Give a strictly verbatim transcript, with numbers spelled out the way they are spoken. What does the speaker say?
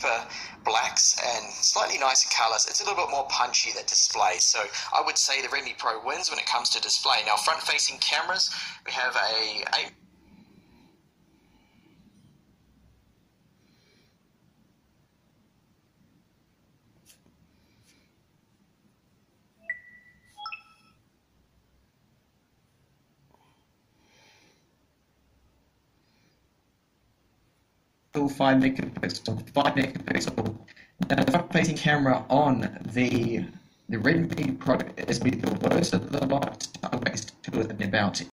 deeper blacks and slightly nicer colors. It's a little bit more punchy, that display. So I would say the Redmi Pro wins when it comes to display. Now, front-facing cameras, we have a eight five megapixel, five megapixel. Now, the front-facing camera on the the Redmi Pro is with the worst of the light. I wasted to it in about